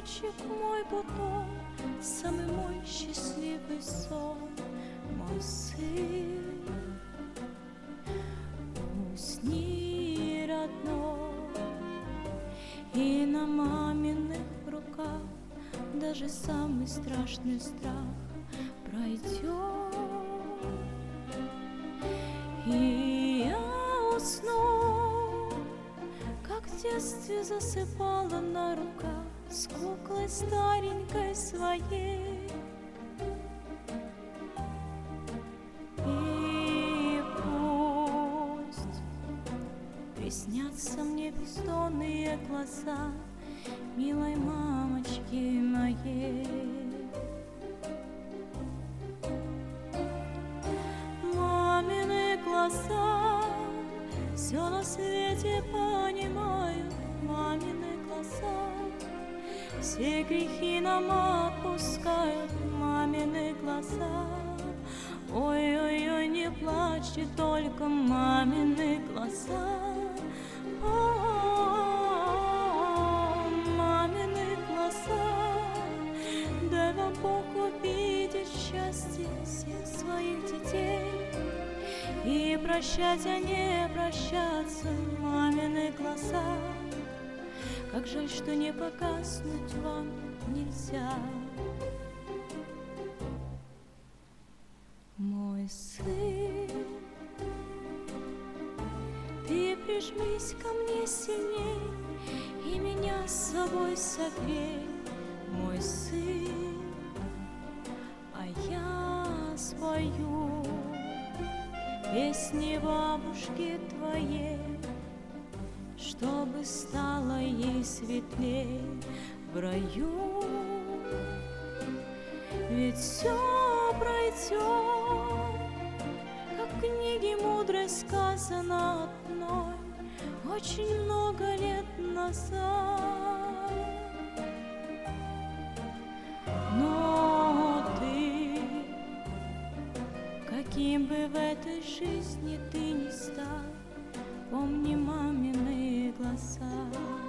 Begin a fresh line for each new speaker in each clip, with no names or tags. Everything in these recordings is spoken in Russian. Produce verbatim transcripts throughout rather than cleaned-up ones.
мальчик мой потом, самый мой счастливый сон, мой сын. Усни, родной, и на маминых руках даже самый страшный страх пройдет. И я усну, как в детстве засыпала на руках с куклой старенькой своей. И пусть приснятся мне бездонные глаза милой мамочки моей. Мамины глаза все на свете понимают, мамины глаза все грехи нам отпускают, мамины глаза. Ой-ой-ой, не плачьте, только мамины глаза. О, мамины глаза, дай вам Бог увидеть счастье всех своих детей и прощать, а не прощаться, мамины глаза. Как жаль, что не погаснуть вам нельзя. Мой сын, ты прижмись ко мне сильней и меня с собой согрей, мой сын, а я спою песни бабушки твоей, чтобы стало ей светлей в раю. Ведь все пройдет, как в книге мудрой сказано одной очень много лет назад. Но ты, каким бы в этой жизни ты ни стал, помни мамины глаза.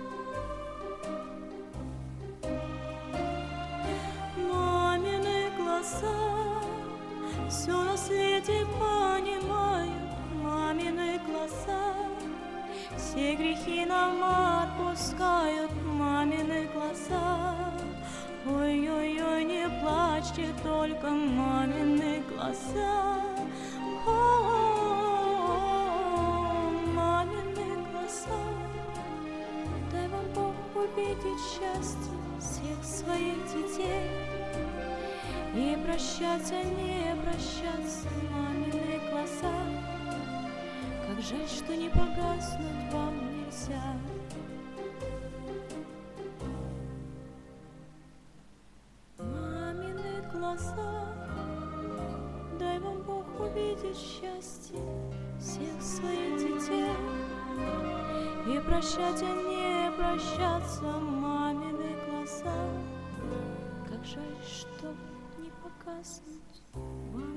Мамины глаза все на свете понимают, мамины глаза все грехи нам отпускают, мамины глаза. Ой-ой-ой, не плачьте, только мамины глаза. О, мамины глаза, дай вам Бог увидеть счастье всех своих детей и прощать, а не прощаться, мамины глаза. Как жаль, что не погаснуть вам нельзя. Мамины глаза, дай вам Бог увидеть счастье всех своих детей и прощать, а не прощаться, мамины глаза. Как жаль, что не погаснуть вам.